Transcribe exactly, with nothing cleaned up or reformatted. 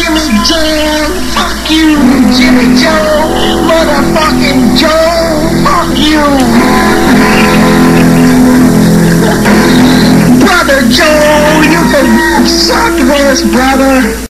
Jimmy Jam. Fuck you, Jimmy Joe. Motherfucking Joe. Fuck you. Brother Joe, you can suck this, brother.